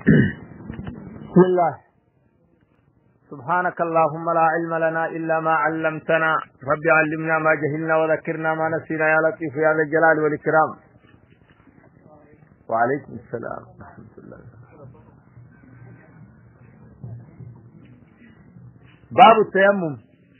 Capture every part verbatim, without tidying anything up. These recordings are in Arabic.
بسم الله. سبحانك اللهم لا علم لنا إلا ما علمتنا، رب علمنا ما جهلنا وذكرنا ما نسينا يا لطيف يا ذا الجلال والإكرام. وعليكم السلام ورحمة الله. باب التيمم.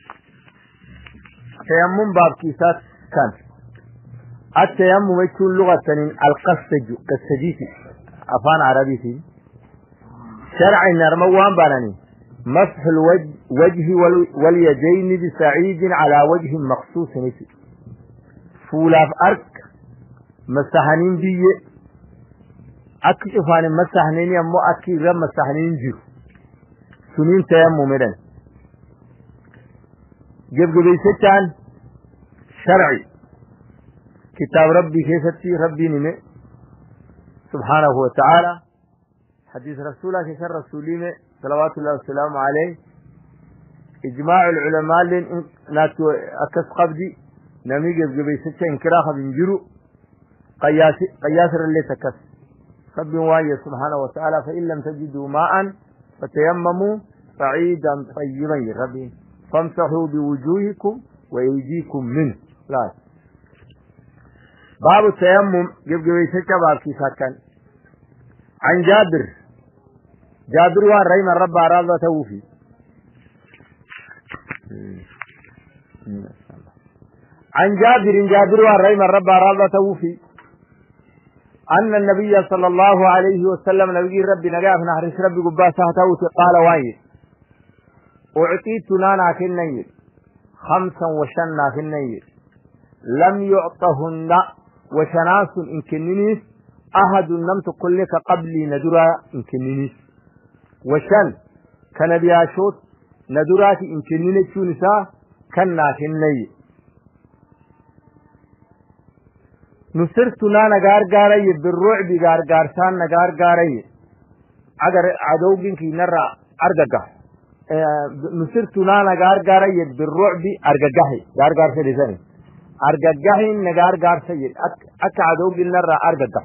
تيمم باب كيسات كان التيمم يكون لغة القصد كالسجيتي أفان عربي شرعي نرموان بانني مسح الوجه واليدين بسعيد على وجه مخصوص نسي فولاف أرك مسحنين بي أكشفان مسحنين يمو أكي غم مسحنين جيو سنين تيمم مدن جب جبي ستان شرعي كتاب ربي كيفتي ربي نمي سبحانه وتعالى حديث رسوله كسر رسولين صلوات الله والسلام عليه إجماع العلماء لين ناتو أكس قبدي نمي جب جبي ستان انكراخ بنجرو قياس قياسر اللي تكس ربي وايه سبحانه وتعالى فإن لم تجدوا ماء فتيمموا صعيدا طيبا ربي فامسحوا بوجوهكم وأيديكم منه. لا باب التيمم جب جبي ستة باب كيسات كان عن جابر جابر وان رحم الرب راضى توفي عن جابر جابر وان رحم الرب راضى توفي أن النبي صلى الله عليه وسلم نبي ربي نجاح نهر ربي قباسه توتي قال واي أعطيت نانا في النيل خمسا وشنا في النيل لم يعطهن وشناس إن كننيس أحد نمت كل لك قبلي ندرا إن كننيس وشن كان بياشوت ندرات إن كننيس نساء كنا في النيل نصرت نانا غارغاري بالرعب غارغارسان نغارغاري أجر عدوجين كي نرى أرجع نصرت نانا غارغاري بالرعب أرجعه غارغار سيدنا أرجعه نغارغار سيد أك عدوجين نرى أرجع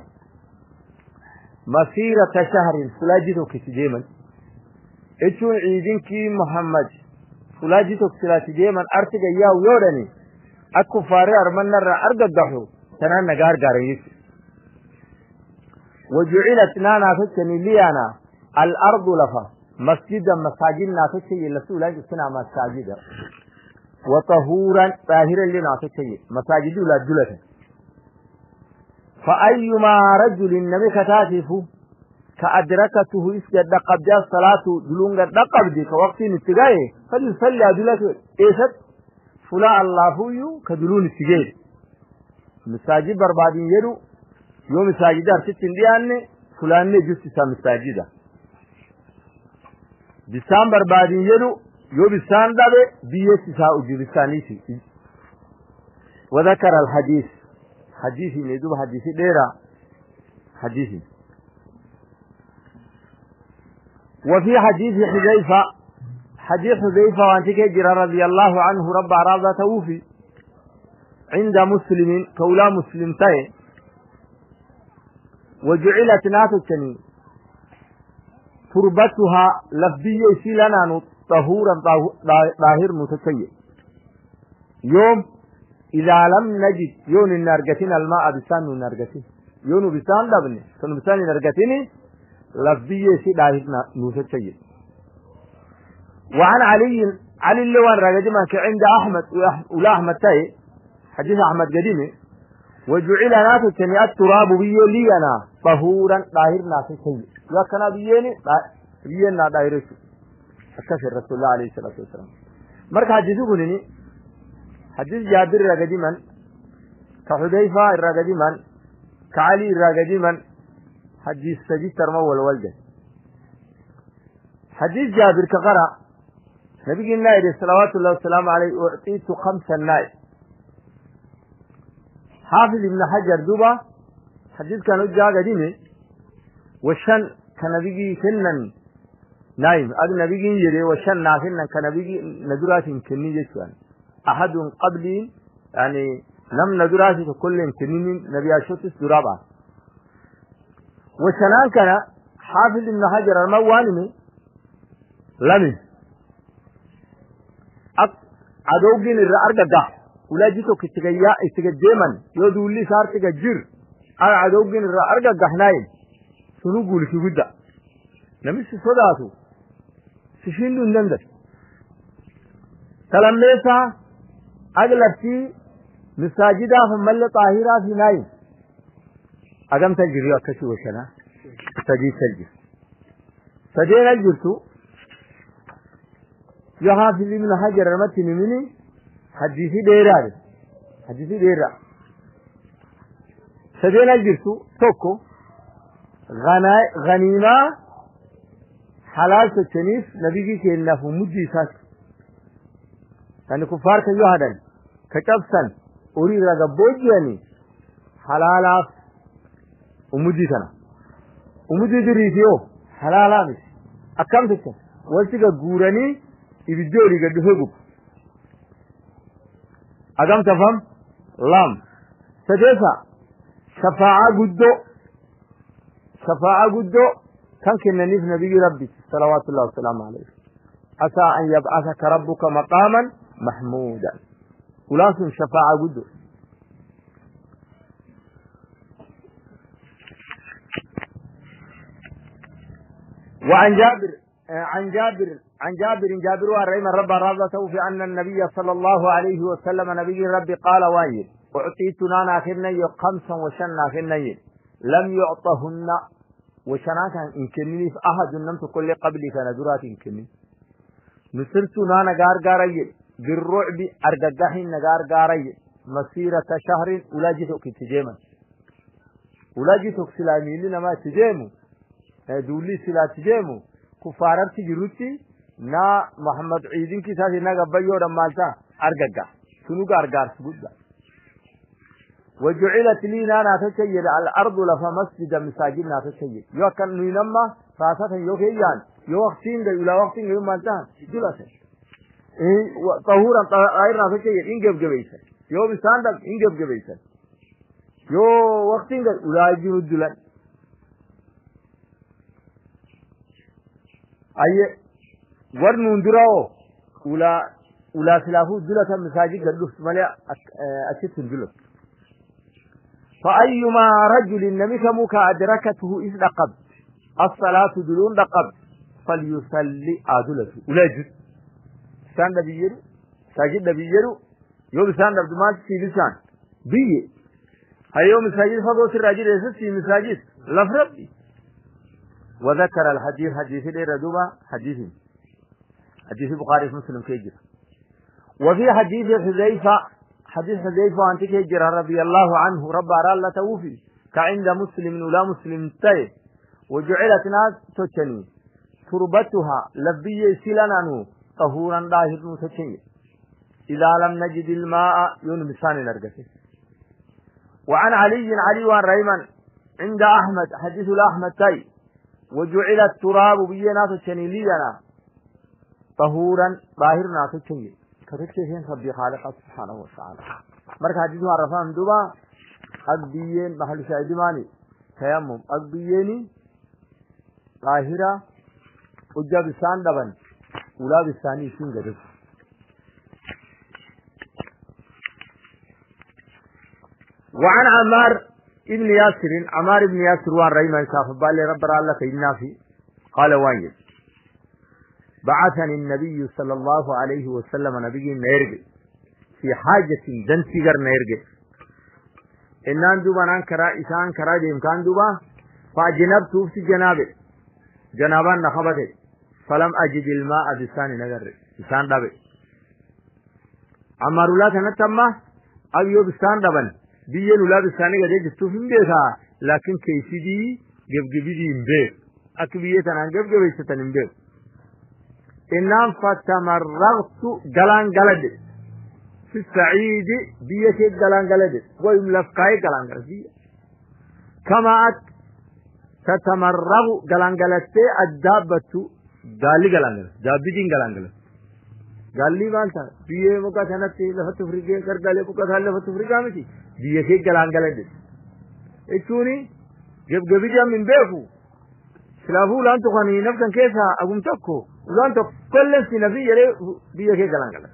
مسيرة شهر فلاجتو كسجيما اتشون عيدين كي محمد فلاجتو كسجيما أرتجا ياو يورني أكو فاري أرمان نرى أرجعه تنان نغار غاريس وجعلت نانا فتني ليانا الأرض لفا مسجدا مساجد نافتشي لسولا جسنا مساجدا وطهورا طاهرا لنافتشي مساجد لا جلتا فأيما رجل النبي كتاتف كأدركته اسجد قبض الصلاة دلونغ دقبدي كوقت نتغاية فليصلي أدلته إيست فلا الله فيو كدلون السجيد مساجد بربادين يدو يوم مساجد أرسلتين ديانة فلان جسسا مساجدة بسان بربادين يدو يوم بسان دابه بيسسا أجي بسانيسي وذكر الحديث حديثي ميدوب حديثي ديرا حديثي وفي حديث حذيفة حديث حذيفة وانتك جرى رضي الله عنه رب عراضة توفي عند مسلم كولا مسلم تاي وجعلت ناتتني تربتها لفدية سيلنا طهورا ظاهر متسيء يوم إذا لم نجد يون النرجتين الماء بسان النرجتين يون بسان لبني سن بسان النرجتين لفدية سيلنا متسيء وعن علي علي اللوان رجما كعند أحمد ولا أحمد تاي حديث أحمد قديمي وجعل ناتتني التراب بيلينا طهورا ظاهر ناتتني وكان بيني بينا دايرته أكثر رسول الله عليه الصلاة والسلام مرك حديثه بني حديث جابر رقديما كحذيفة رقديما كعلي رقديما حديث سجد ترمى والولد حديث جابر كقرأ نبي النائر صلوات الله والسلام عليه أعطيت خمسة النائر حافظ ابن حجر دوبا حديث كان جاء قديمه والشن كان بيجي كنن نايم أجل نبيجي يجري والشن نافنا كان بيجي ندرات كنني جسوان أحد قبلي يعني لم ندرات كل كنني نبي أشوتس درابا والشنان كان حافظ ابن حجر المواني لمن عدوغين الرأرقة ولا جيتو كتغيا استغديمن يودولي سارتك جير انا عدوغين الرأرقة حنايم سنو قول في قد نمس صداتو سشندو النندر تلميسا أغلبتي مساجدة فمال طاهرة في نايم أقام تجري أكشي وشنا سجي سجي سجينا الجرسو يحافظ ابن حجر المتن مني حديثي ديرا حديثي ديرا سجينا الجرسو توكو غنيمة حلال سچنيف نبيجي كينا فمجي ساك يعني كفار كيوهدن كتبسن أريد رغا بوجياني حلالا ومجي سنة ومجي دريتيو حلالا مش أكام تكتن والسيقى قوراني ibidori ga duhugu agam tafam lam sadesa shafa'a guddo shafa'a guddo kan kinna nif nabi rabbi salawatullah wa salam alayhi asa an yab'athaka rabbuka maqaman mahmuda ulasun shafa'a guddo وعن جابر عن جابر عن جابر جابر ورحم رب رضته في أن النبي صلى الله عليه وسلم نبي ربي قال وايد أعطيت نانا في النيل خمسا وشنا في النيل لم يعطهن وشنا كان إنكنني في أحد نمت كل قبلي فندرات إنكنني نصرت نانا غار غاري بالرعب أرجحين نغار غاري مسيرة شهر ولاجتك تجيما ولاجتك سلامي لنا ما تجيمو دولي سلا تجيمو كفارات تجروتي نا محمد عيدين کی ساتھ نا گبیو رمالتا ارگگا شنو گارگار سبودا وجعلت لي نانا تشيد على الارض لفا مسجد مساجد نا تشيد يو كان نينما فاسات يو كيان يو وقتين دي ولا وقتين يو مالتا جلسه اي طهورا غير نا تشيد انجب جبيسه يو بساند انجب جبيسه يو وقتين ولا يجو دلان اي ورنون دراو ولا ولا سلافو دلة مساجد قدوس مليا أشت الجلس فأيما رجل نمك مكا أدركته إذ لقب الصلاة دلون لقب فليصلي آدلته ولا جد سان نبييرو ساجد نبييرو يوم سان نبدمان في لسان بيه هايوم مساجد فضوس الراجل يسس في مساجد لفربي وذكر الحديث حديث لي ردوما حديث حديث البخاري ومسلم كيجر وفي حديث حذيفة حديث حذيفة عن تكيجر رضي الله عنه رب أرى الله توفي كعند مسلم ولا مسلم تاي وجعلت ناس تشني تربتها لبي سلانانو طهورا ظاهر تشني إذا لم نجد الماء يون مسان نرجسه وعن علي علي وعن ريمان عند أحمد حديث الأحمد تاي وجعل التراب بينا تشني لينا طهورا ظاهرنا تشني كتشين ربي خالق سبحانه وتعالى مرك حديث عرفان دوبا أقبيين محل شاهد ماني تيمم أقبييني ظاهرة وجا بسان دبن ولا بساني سين قدس وعن عمار ابن ياسر عمار ابن ياسر وان ريمان شاف بالي رب الله كينا في قال وايد بعثني النبي صلى الله عليه وسلم نبي نيرجي في حاجة دن سيجر نيرجي إنان دوبا نان كرا إسان كرا بإمكان دوبا فأجنبت في جنابه جنابان نخبته فلم أجد الماء بساني نجر إسان دابه عمار الله تنتمه أبيو بسان دابن بيين ولا بساني قد يجستو فين بيها لكن كيسي دي جب جبي دي مبير أكبية تنان جب جبي ستن مبير إنام فتمرغت جلان جلد في السعيد بيك جلان جلد ويملفقاي جلان جلد كما تتمرغ جلان جلد الدابة جالي جلان جلد جابي دين جلان جلد جالي بانتا بيه مكا سنتي لفت فريقين كر جالي مكا سنة لفت فريقا متي بيك جلان جلد اتوني جب جبي جام من بيفو سلافو لان تقني نفسا كيسا أقوم تكو لان تقل في نبي يلي بيكي قلان قلان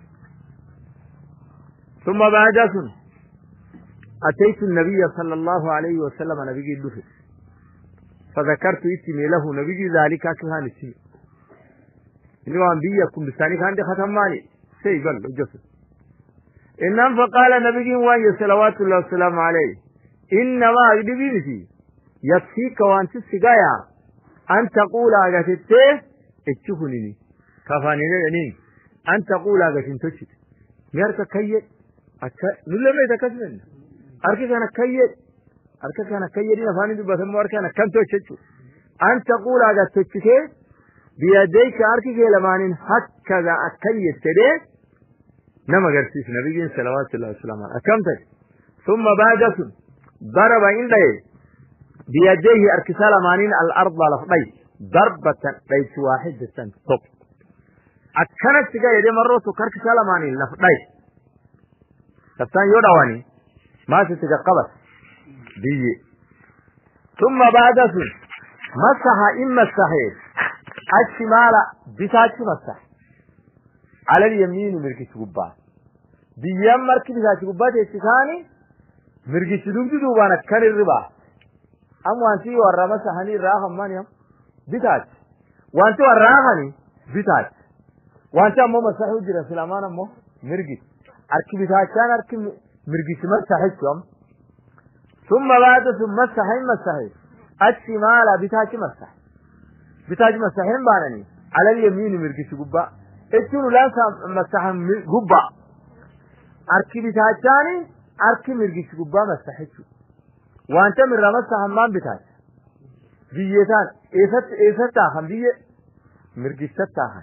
ثم بعد سن أتيت النبي صلى الله عليه وسلم نبي الدفع فذكرت اسمي له نبي ذلك كهان السي إنه أنبياء كن بساني كان دي ختم مالي سيقل الجسد إنما فقال نبي واني صلوات الله والسلام عليه إنما أجدبين فيه يكفيك وانت السقايا أن تقول أغتت اتشفنني كفاني لنين أن تقول أغتت تشت ميارك كيّد نلما يتكسمن أركي كان كيّد أركي كان كيّد نفاني ببثم واركي كم تشت أن تقول أغتت تشت بيديك أركي كلمان هكذا أكيّد تدي نما قرسيس نبي صلوات الله والسلام عليه أكمتك ثم بعد ضرب عنده بيديه أركسال مانين الأرض لفضي ضربة ليس واحدة طب أكنت تجا يدي مرة كركسال مانين لفضي تفتان يودواني ما ستجا قبس بيجي ثم بعد مسح إما الصحيح الشمال بتاعتي مسح على اليمين مركز قبات بيام مركز بتاعتي قبات يستخاني مركز دوب دوبانا كان الربا أم وانتي ورا مسحني راهم مانيام بتاعت وانتي وراهني بتاعت وانتي أمو مسحه جرا سلامان أمو مركز أركي بتاعت كان أركي مركز مسحكم ثم بعد ثم مسحين مسحين الشمال بتاعتي مسح بتاعتي مسحين بانني على اليمين مركز قبات اتشونو لانسا مسحن قبا أركي بتاعتاني أركي مرقش قبا مسحيتشو وانت من رمسحن مان بتاعت بيتان ايفت ايفت تاخن بيه مرقش تاخن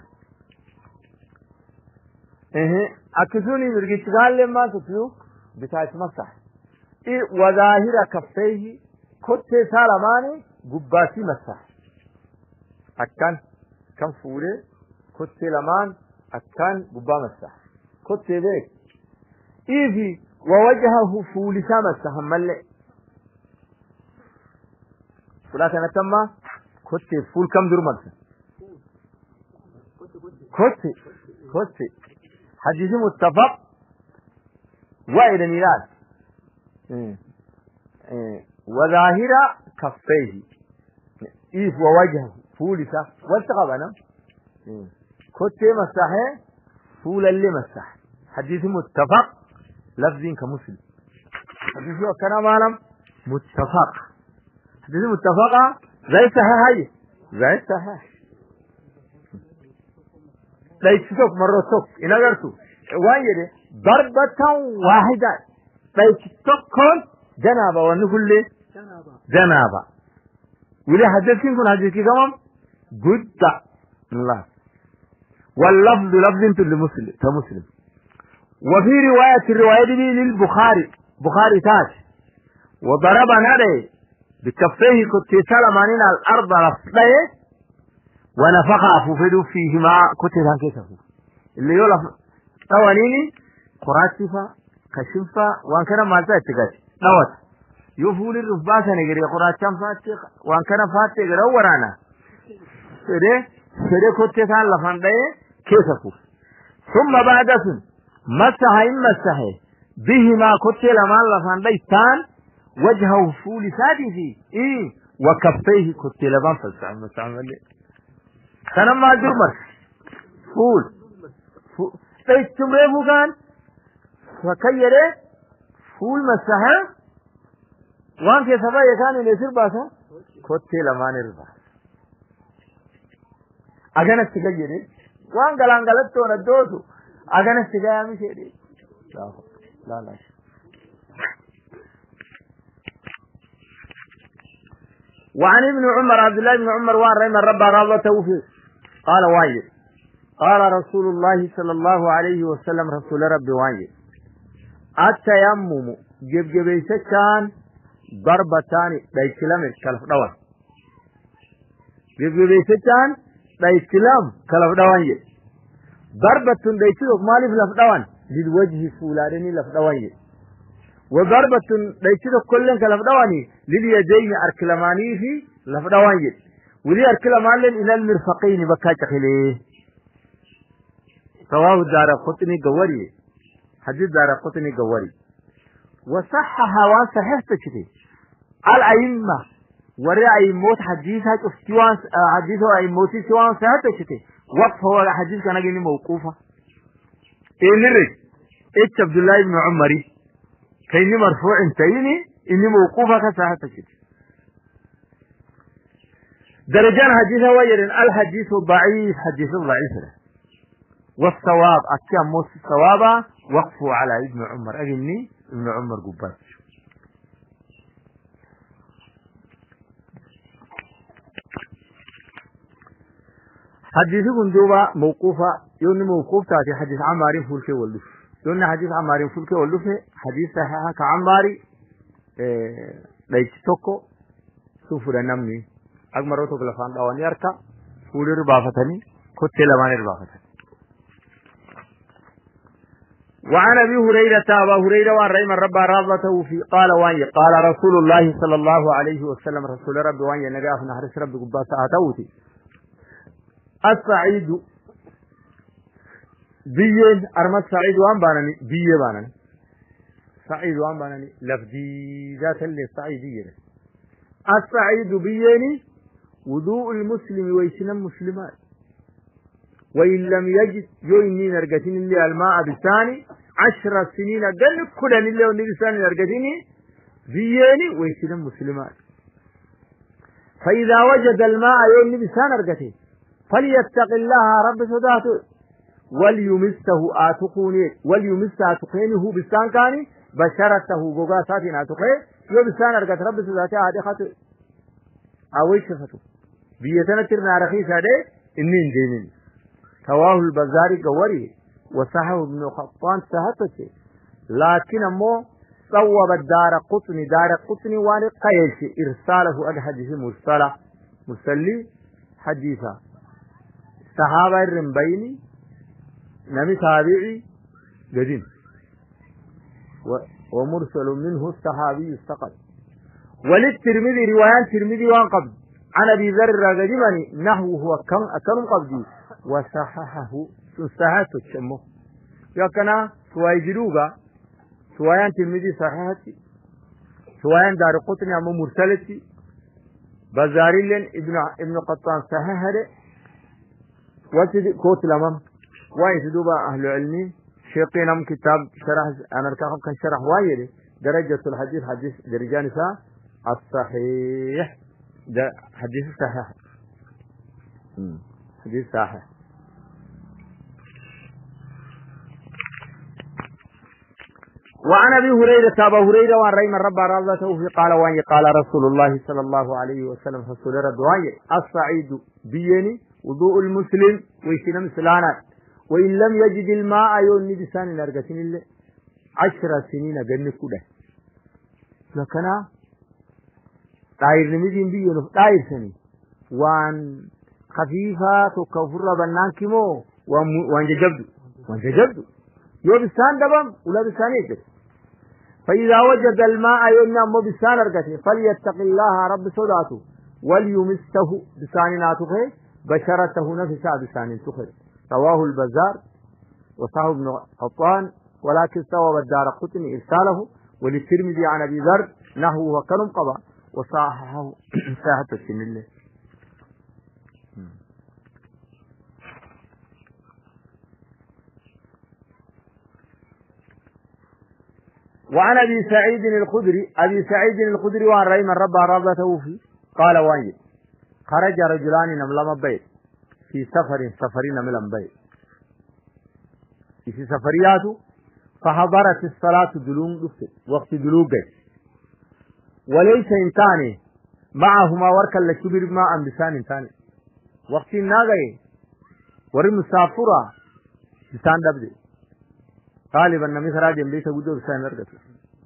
ايه اكسوني مرقش قال لما تتلو بتاعت مسح ايه وظاهر كفيه كنت سالماني قباسي مسح اكان كم فوري كنت لمان أكان قبا مسح كنت بيك إيفي ووجهه فولسا مسح ملئ فلاك نتما كنت فول كم دور مسح كنت كنت حديث متفق وإلى ميلاد وظاهر كفيه إيف ووجهه فولسا والتقبنا كنت مسحه فول اللي مسح حديث متفق لفظين كمسلم حديث وكان معلم متفق حديث متفق زي صحيح زي صحيح ليس سوق مرة سوق إن أقرتوا وايد ضربة واحدة ليس سوق جنابة ونقول له جنابة ولي حديثين كن حديثي كمان جدا الله واللفظ لفظ للمسلم كمسلم وفي رواية الرواية دي للبخاري بخاري تاج وضرب نادي بكفيه كنت سلمانين على الأرض رفضه ونفخ أفوفدو فيهما كنت هنكسه اللي يقول طوانيني قراتفة كشنفة وان كان مالتا اتقاش نوت يفول الرفباسة نقري قراتشان فاتق وان كان فاتق رورانا سيدي سيدي كنت تان لفنده كيسفو ثم بعد سن مسح إن مسح بهما كنت لمان لفنده تان وجهه فول سادسي إيه وكفيه كنت لمان فلسعن مسعن ولي كان ما جرمر فول فاجتمعه كان فكيره فول مسحه وان کے سبا یکان نسر باسا کھوتے لمان ربا اگن استگیرے وان گلان غلط تو ردوسو اگن استگیا می شیدی لا لا وعن ابن عمر عبد الله بن عمر وان رحم الرب راضى توفيق قال وايد قال رسول الله صلى الله عليه وسلم رسول ربي وايد التيمم جب جبيسكان ضربتان دايكلام كلف دوان جب جبيسكان دايكلام كلف دوان ضربة دايكلو مالي في لف دوان للوجه فولادني لف دوان وضربة دايكلو كلن كلف دواني لليدين أركلماني في لف دوان ولي أركلا مالن إلى المرفقين بكا تخليه رواه الدارقطني قوري حديث دارقطني قوري وصحها وصحيح تشتي الأئمة ورأي موت حديثها تفتوان حديثه أي موتي سوان صحيح تشتي وقف هو الحديث كان جيني موقوفة إيه نرج إيه عبد الله بن عمري كيني مرفوع انتيني إني موقوفة كصحيح تشتي درجان حديثه ويرن الحديث ضعيف حديث ضعيف له والصواب أكيد موت الصواب وقفوا على ابن عمر أجني ابن عمر قبات حديثكم دوبا موقوفة يوني موقوف تاتي حديث عماري فولك واللف يوني حديث عماري فولك واللف حديث صحيحة كعماري إيه ليش توكو سوفر نمني أجمرتو كلفان دواني أركا فول ربافتني كتير لماني ربافتني وعن أبي هريرة أبا هريرة وعن رحمه رب رضته في قال واني قال رسول الله صلى الله عليه وسلم رسول رب واني نبي أفنى حرس رب قبات أتوتي السعيد بيين أرمى السعيد وان بانني بيه بانني سعيد وان بانني لفدي ذات اللي سعيدية السعيد بييني وضوء المسلم ويسن المسلمات وإن لم يجد يويني نرقتين اللي الماء بثاني عشر سنين قل كل اللي ونبساني نرقتيني بييني ويسن المسلمات فإذا وجد الماء يويني بثاني نرقتين فليتق الله رب صداته وليمسه آتقوني وليمسه آتقينه بثان كاني بشرته قوقاتاتين آتقين يو بثاني نرقت رب صداته آدخته أوي شفته بيتنا ترنا رخيص هذا إنين دينين رواه البزاري قوري وصححه ابن قطان صحته لكن مو صوب الدار قطني دار قطني وان قيل إرساله أد حديث مرسلة مرسلي حديثا صحابة الرنبيني نمي تابعي قديم ومرسل منه الصحابي السقط وللترمذي روايان ترمذي وان قبل عن أبي ذر الرجمني نحو هو كم أكرم قبضي وصححه صحته تشمه يا كنا سواي جروبا سوايان تلميذي صححتي سوايان دار قطني أمو مرسلتي بزاري لين ابن ابن قطان صححه وتد كوت لمن واي تدوبا أهل علمي شيقين أم كتاب شرح أنا ركاهم كان شرح وايد درجة الحديث حديث درجان سا الصحيح ده حديث صحيح حديث صحيح وعن أبي هريرة أبا هريرة وعن رحمه رب رضته في قال واني قال رسول الله صلى الله عليه وسلم رسول رب واني الصعيد بيني وضوء المسلم ويسلم سلانا وإن لم يجد الماء يوني بسان نرقسين اللي عشر سنين قرن كده لكنا طائر نمجين بيونو طائر سني وان خفيفة تكفر بنان كمو وان ججبدو وان ججبدو يو بسان دبم ولا بسان يجب فإذا وجد الماء يوني أمو بسان نرقسين فليتق الله رب صداته وليمسته بسان ناتخه بشرته نفسها بسان تخر رواه البزار وصححه ابن قطان ولكن سوى الدار قطني إرساله وللترمذي عن أبي ذر نحوه وكلم قضاء وصححه ساحة السن الله وعن أبي سعيد الخدري أبي سعيد الخدري وعن رحمه الرب رضته فيه قال وانجد خرج رجلان نملم بيت في سفر سفرين نملم بيت في سفرياته فحضرت الصلاة دلوم وقت دلوم بيت وليس انتاني معهما وركا لكبير ما أم بسان انتاني وقت الناغي ورمسافرة بسان دبدي غالبا نمي خراج بيت وجود بسان نرقته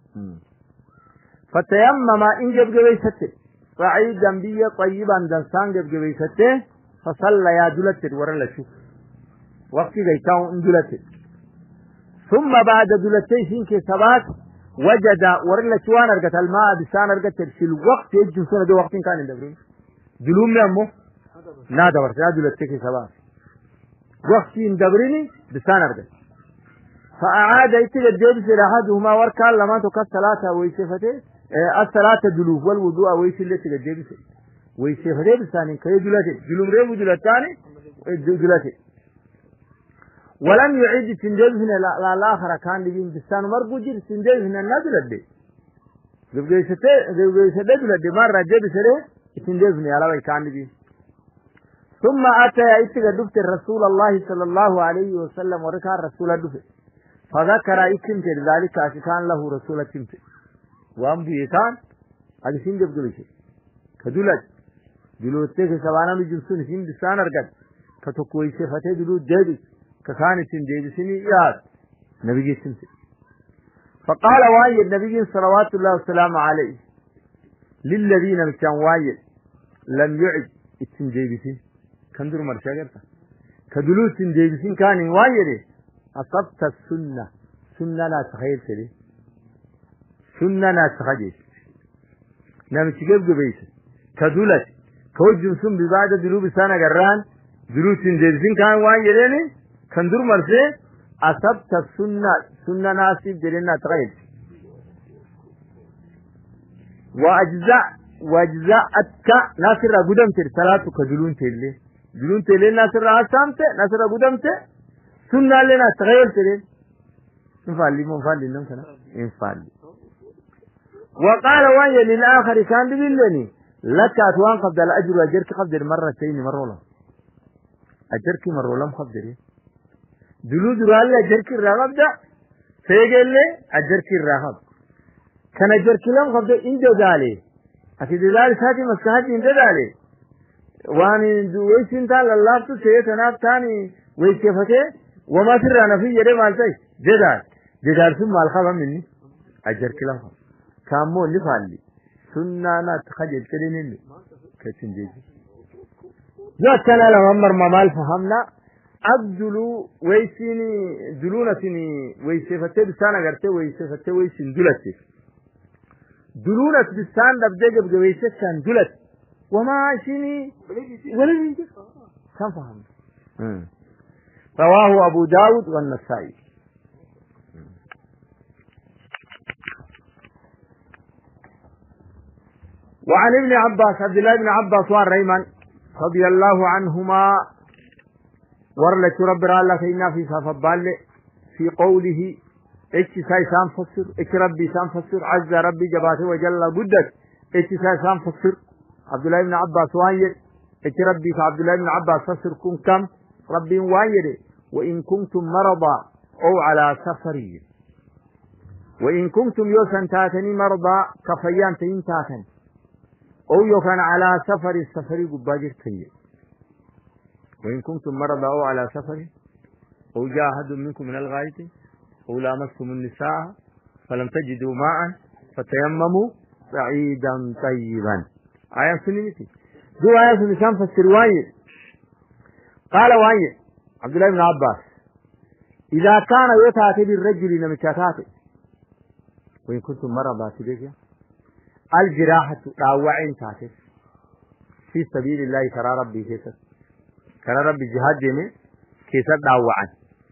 فتيمم إن جب جبيسته صعيدا بي طيبا دنسان جب جبيسته فصلى يا دلت ورا لشوف وقت جيتاو ان دلت ثم بعد دلتين كي ثبات وجد ورا لشوان ارغت الماء بسان ارغت في الوقت يجو سنه دو وقت كان دبرين دلوم نمو نادى ورساد لتكي سباس وقت دبرني بسان أرجع فأعاد يتجدد في أحدهما وركان لما تك الصلاة ويسفته الصلاة دلوف والوضوء ويسل تجدد ويسفته بسان كي دلته دلوم ريب دلتاني دلته ولم يعد تنجزنا لا الآخر كان لين بسان مرجوجر تنجزنا نادر الدي جب جيسته جب جيسته دلته ما رجع بسره تنجزنا على كان لين ثم أتى يتجدد الرسول الله صلى الله عليه وسلم وركع الرسول دفع فذكر إكمت ذلك أشكان له رسول كمت وأم بيتان أجسين جب جلسه كدولت جلوتك سبانا بجلسون سين بسان أرقد كتوكوي سفته جلوت جيبس كخانة جيبسيني ياد نبي جسمت فقال وايد نبي صلوات الله والسلام عليه للذين كان وايد لم يعد اتن جيبسين كندر مرشاقرتا كدلوت جيبسين كان وايد أصبت السنة سنة لا تخيل كده سنة لا تخيل نعم تجيب جبيس كدولت كوجم سن ببعد دلوب سنة قران دلوت جيبسين كان وايد كندر مرشي أصبت السنة سنة ناسب جرينا تخيل وأجزاء وأجزاءتك ناصر قدم تر ثلاثة كدلون تلي دلون تلي ناصر أسامت ناصر قدم تر سنة لنا تغير ترين انفعلي منفعلي نم سنة انفعلي وقال وانيا للآخر كان بلني لك أتوان قبل الأجر وأجرك قبل مرتين مرولم أجرك مرولم قبل دلو درال أجرك الرغب دا فيقل لي أجرك الرغب كان أجرك لهم قبل إنجو دالي أكيد دالي ساتي مسكهاتي إنجو دالي واني ويسين تال الله تو سيتناب تاني ويسيفته وما ترى نفي يده مالتي جدار جدار ثم الخبر مني أجر كلام كامو نفعلي سنة أنا تخجل كليني كتن جيجي ذات كان لما مر ممال فهمنا أبدلو ويسيني دلونا سيني ويسيفته بسانا قرته ويسيفته ويسين دلتي دلونا بسان دبجة بجويسة كان دلت وما سيني ولا يجي كم فهم رواه أبو داود والنسائي وعن ابن عباس عبد الله بن عباس وعن ريمان رضي الله عنهما ورلت رب الله فإنا في صفبال في قوله اتش ساي سام فسر اتش ربي سام فسر عز ربي جباته وجل قدت اتش ساي سام فسر عبد الله بن عباس وايد اتش ربي فعبد الله بن عباس فسر كن كم ربي وايد وإن كنتم مرضى أو على سفر وإن كنتم يوسن تاتني مرضى كفيان تين تاتن أو يوكان على سفر السفر قباجر تي وإن كنتم مرضى أو على سفر أو جاهد منكم من الغاية أو لامستم النساء فلم تجدوا ماء فتيمموا سعيدا طيبا آية سنيتي دو آية سنشان فسر وايد قال وايد عبد الله بن عباس إذا كان يتاتي بالرجل نمشاتاتي وإن كنتم مرضى تبيك الجراحة راوعين تاتي في سبيل الله ترى ربي كيسر ترى ربي جهاد جميع كيسر راوعين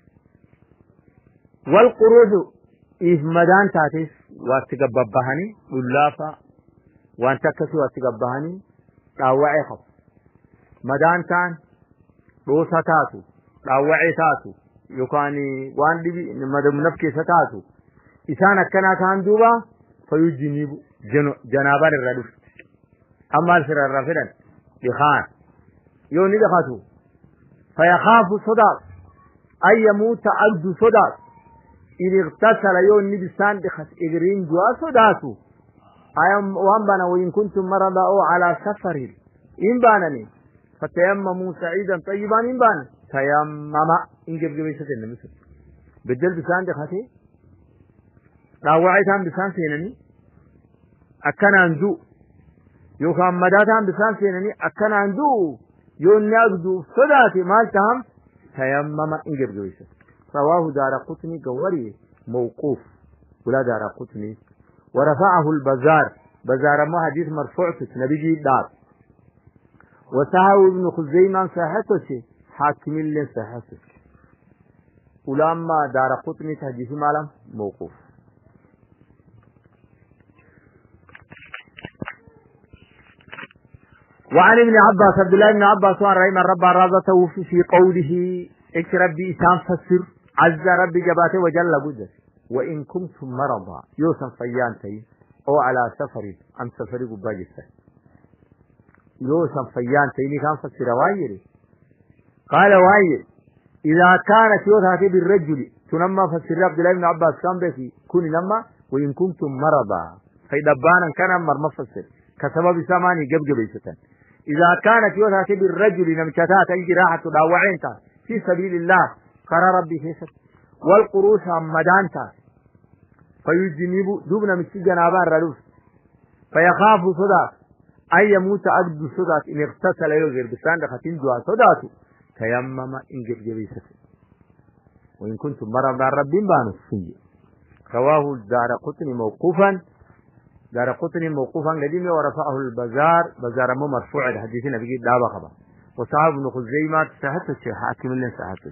والقروض إهمدان تاتي واتقببهني واللافة وانتكسوا واتقببهني راوعي خف مدان كان روسا تاتو راوعي تاتو يقاني وان دبي مدم نفكي ستاتو إسان أكنا كان دوبا فيجنب جنابان الردف أما الفر الرفرن يخان يوني دخاتو فيخاف صداق أن يموت عبد صداق إن اغتسل يوني بسان دخس إغرين جوا صداتو أيام وانبانا وإن كنتم مرضى أو على سفر إن بانني فتيمموا سعيدا طيبا إن بان تيمم إن جب جبيسة النمسل بدل بسان دخاتي راوعيتان بسان سينني أكنا انزو يوكام مداتان بسان سينني أكنا انزو يون ناقدو صداتي مالتهم تيمم إن جب جبيسة رواه دار قطني قوري موقوف ولا دار قطني ورفعه البزار بزار ما حديث مرفوع في نبي دار وسهو ابن خزيمة صحته حاكم اللي صحته ولما دار قطني تحديث مالا موقوف. وعن ابن عباس عبد الله بن عباس وعن رحمه رب رازته في قوله اك ربي إسان فسر عز ربي جباته وجل بجد وإن كنتم مرضى يوسف فيانتي أو على سفر أم سفر قباجسة يوسف فيانتي كان فسر وايري قال وايري إذا كانت يوسف بالرجل تنمى فسر عبد الله بن عباس كان بكي كوني لما وإن كنتم مرضى فإذا بانا كان مرمى فسر كسبب سماني جبجبيسة إذا كانت يوسف بالرجل نمشتات الجراحة داوعينتا في سبيل الله قرى ربي كيسر والقروش مدانتا فيجنب دبنا من جنابان رلوس فيخاف صدات أن يموت عبد صدات إن اغتسل يغير بسان دختين جوا صداته تيمم إن جبجبيسة وإن كنتم مرضى ربي بانوا فيه رواه الدار قطني موقوفا دار قطني موقوفا قديم ورفعه البزار بزار مو مرفوع الحديث النبي دابا خبر وصحاب ابن خزيمة صحته الشيخ حاكم اللي صحته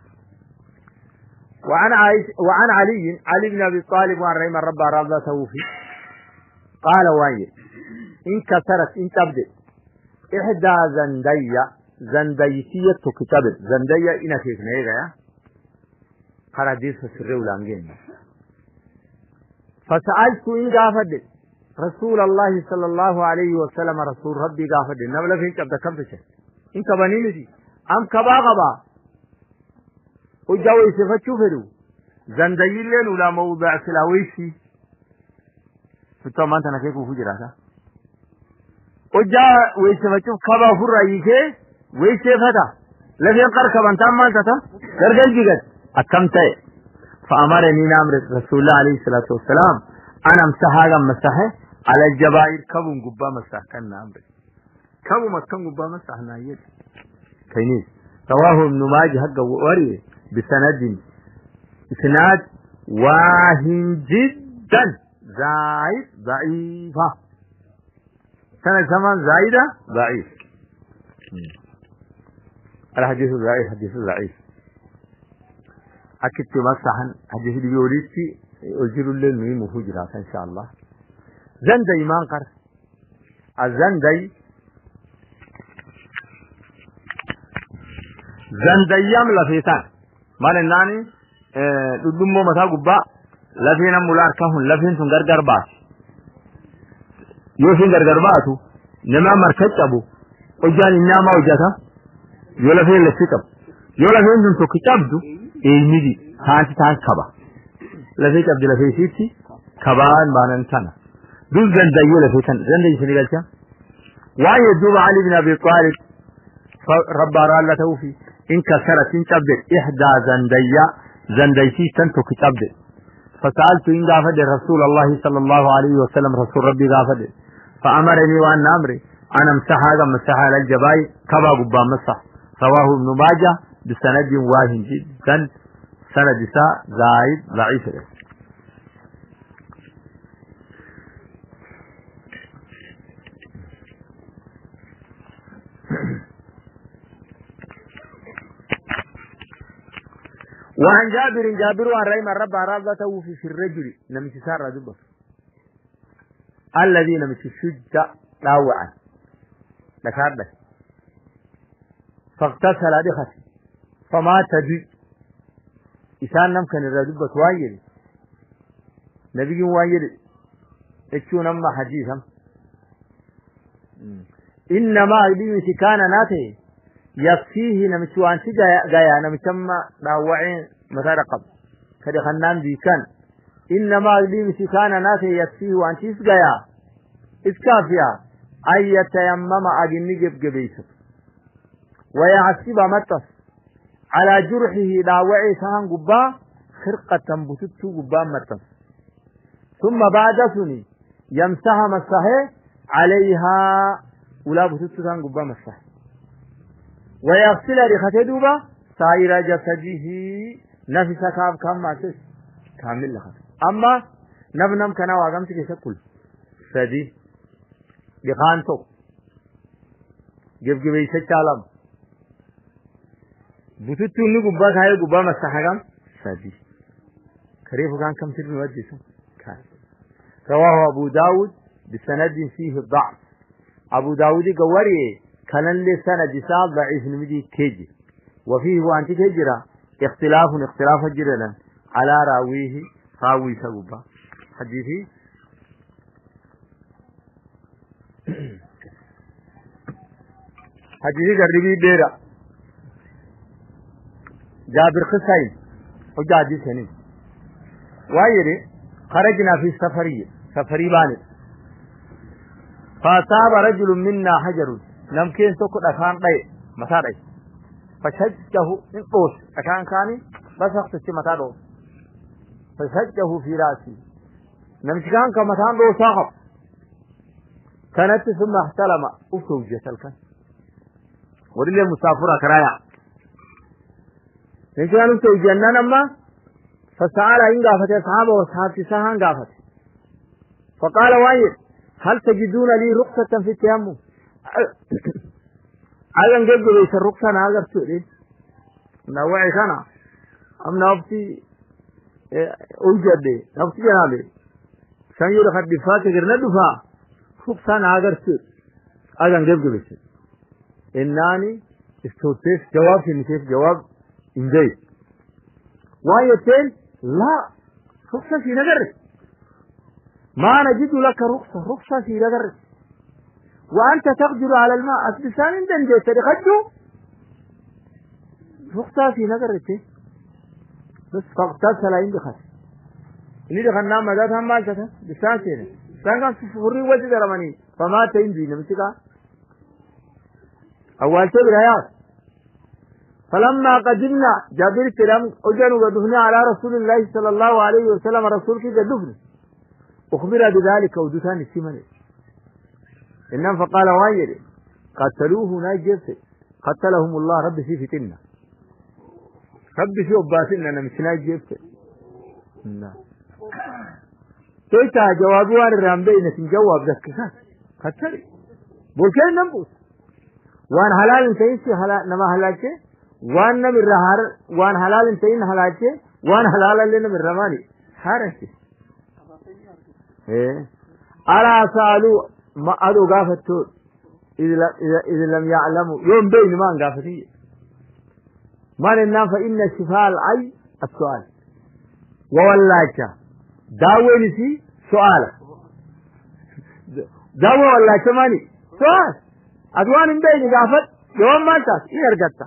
وعن عائش وعن علي علي بن ابي طالب وعن رحمه رب رضته فيه قال واي ان كسرت ان تبدأ احدى زندية زنديتية كتاب زندية إن فيك نيجا قال حديث سر ولانجين فسألت إن قافد رسول الله صلى الله عليه وسلم رسول ربي قافد نبلا فيك أبدا كم تشي إن كباني نجي أم كبا غبا وجاوي سفتشو فدو زنديين لين ولا موضع سلاويشي فتو ما أنت نكيك وفجراتا وجاوي سفتشو كبا فرأيكي ويسفتا لفين قركب أنت ما أنت ترجل جيجت أكمتي فأمرني نامر رسول الله عليه الصلاة والسلام أنا مسحاقا مسحه على الجبائر كبو قبا مسح كان نامر كبو مكان قبا مسح نايد كينيس رواه ابن ماجه حق وري بسند إسناد واهن جدا زايد ضعيفة سنة زمان زايدة ضعيف الحديث ضعيف حديث ضعيف أكدت مسحا حديث بيوليتي أجر الليل مهم فجرة إن شاء الله زندي ما انقر الزندي زندي يملا فيتان مال الناني دمو متا غبا لفينا مولار كهون لفين سن غرغر باس يوسين غرغر باسو نما مركتبو وجاني نما وجاتا يولا فين لسيتب يولا فين دون كتابدو ايميدي هانتي تان كبا لفيت عبد الله فيتي كبان بانن تنا دول زندي يولا فيتن زندي سنغالتا واي دوب علي بن ابي طالب رب الله توفي إن كسرت إن تبدأ إحدى زندية زنديتي تنتو كتبدأ فسألت إن غافد رسول الله صلى الله عليه وسلم رسول ربي غافد فأمرني وأن أمري أنا مسحى هذا مسحى على الجباي كبا قبا مسح رواه ابن ماجه بسند واهن جدا سند ساء زايد ضعيف وعن جابر جابر وعن رحم الرب رضته في الرجل نمشي سار دبر الذي نمشي شجع لاوعا لكارده فاغتسل دخل فما تدي إسان نم كان الرجل وايد نبي وايد اتشو نم حديثا إنما يبي كان ناته يكفيه نمشي وان سجى جايا نمشي داوعين مثلا قبل كده خنان دي كان إنما يبي كان ناته يكفيه وان سجى إسكافيا أي يتيمم أجني جب جبيسه ويعصب متس على جرحه داوعي سان قبا خرقة بتتو قبا متس ثم بعد سني يمسح مسحه عليها ولا بتتو سان قبا مسحه ويغسل ريخته دوبا سائر جسده نفس كاب كم ماسس كامل لخت اما نبنم كنا واغم تكي كل سدي بخانتو gebgebaysa caalam bututtuunni gubbaa kaayee gubbaa masaxagam sadi كريف كان كم تلمي وجهه كان رواه أبو داود بسند فيه ضعف أبو داود قوري كان لسند سال ضعيف نمدي كيجي وفيه وانت كجرا اختلاف اختلاف جرنا على راويه راوي سببا حديثي حديثي قربي ديرا جابر خسين وجادي سنين وايري خرجنا في سفرية سفري بانت فأصاب رجل منا حجر نمكن تقول أكان قي مساري فشجه من قوس أكان كاني بس وقت الشمتادو فشجه في راسي نمشكان كمتان دو صاحب كانت ثم احتلم أفوجة تلك ورلي مسافرة كرايا نمشكان أفوجة نما فسأل إن قافت أصحابه وأصحاب ساهان قافت فقال وايد هل تجدون لي رخصة في التيمم أيضا قلت ليس الرخصة أنا أقدر سؤالي نوعي كان أم نفسي أوجد لي نفسي جنابي سن يدخل الدفاع تقرنا الدفاع رخصة أنا أقدر سؤال أيضا قلت ليس إناني استوتيف جواب في نتيف جواب إنجيز وايتين لا رخصة في نقرك ما نجد لك رخصة رخصة في نقرك وأنت تقدر على الماء أسبسان عندن جيت تدخجو رخصة في نقرك بس فاقتصل عند خس اللي دخلنا مدات هم مالتها بسان سينا سان كان سفوري وجد رماني فما تنجي نمسكا أول تبر حيات فلما قدمنا جابر السلام أجن ودفنا على رسول الله صلى الله عليه وسلم رسولك قدفنا أخبر بذلك ودثان السمن إنهم فقال وايد قتلوه ناجس قتلهم الله رب في فتنة رب في أباسنا نمش ناجس نعم تويتا جوابوان الرامبي نسين جواب ذكسات قتلي بولكين نمبوس وان حلال انتيسي حلال نما حلال كي وان من رهار وان حلال انتين حلال كي وان حلال لنا من رماني حارسي ايه ألا سألوا ما أدو قافتو إذا, إذا لم يعلموا يوم بين ما قافتي ما لنا فإن شفاء العي السؤال وولاك داويني في سؤال داوي ولاك ماني سؤال أدوان بين قافت يوم ما تاس إيرقتا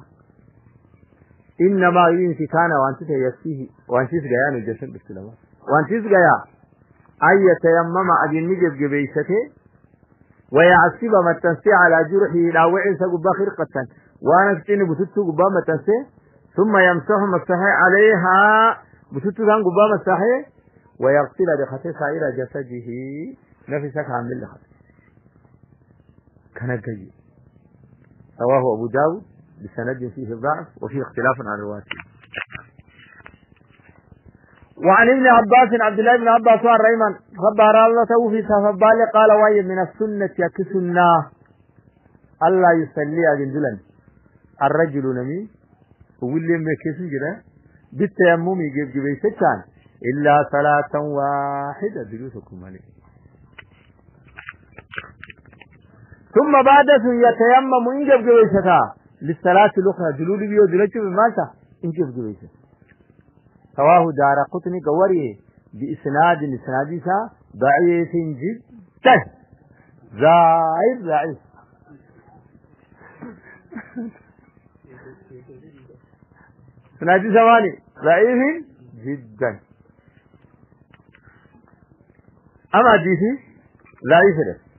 إنما ينسي كان وانتس يسيه وانتس قيان الجسد بالسلامة وانتس قيان أن يتيمم أجن نجب جبيسته ويعصب ما تنسي على جرحه لا وعيس قبا خرقة وانا فتين بسطو قبا ما تنسي ثم يمسح مسحي عليها بسطو ذان قبا مسحي ويغسل بخطي سائر جسده نفسك عامل لخطي كان الجيد رواه أبو داود بسند فيه الضعف وفيه اختلاف عن رواته وعن ابن عباس عبد الله بن عباس والريمان خبر الله توفي فبال قال واي من السنة يكسنا الله يصلي أجندلا الرجل نمي واللي ما كيسن جرا بالتيمم يجيب جبي ستان إلا صلاة واحدة دلوسكم عليه ثم بعد يتيمم إنجب جبي ستان للصلاة الأخرى دلول بيو دلوش بمالتا إنجب جبي ستان رواه دارقطني قوري بإسناد إسنادها ضعيف جدا ضعيف ضعيف إسناد ثواني ضعيف جدا أما حديثي ضعيف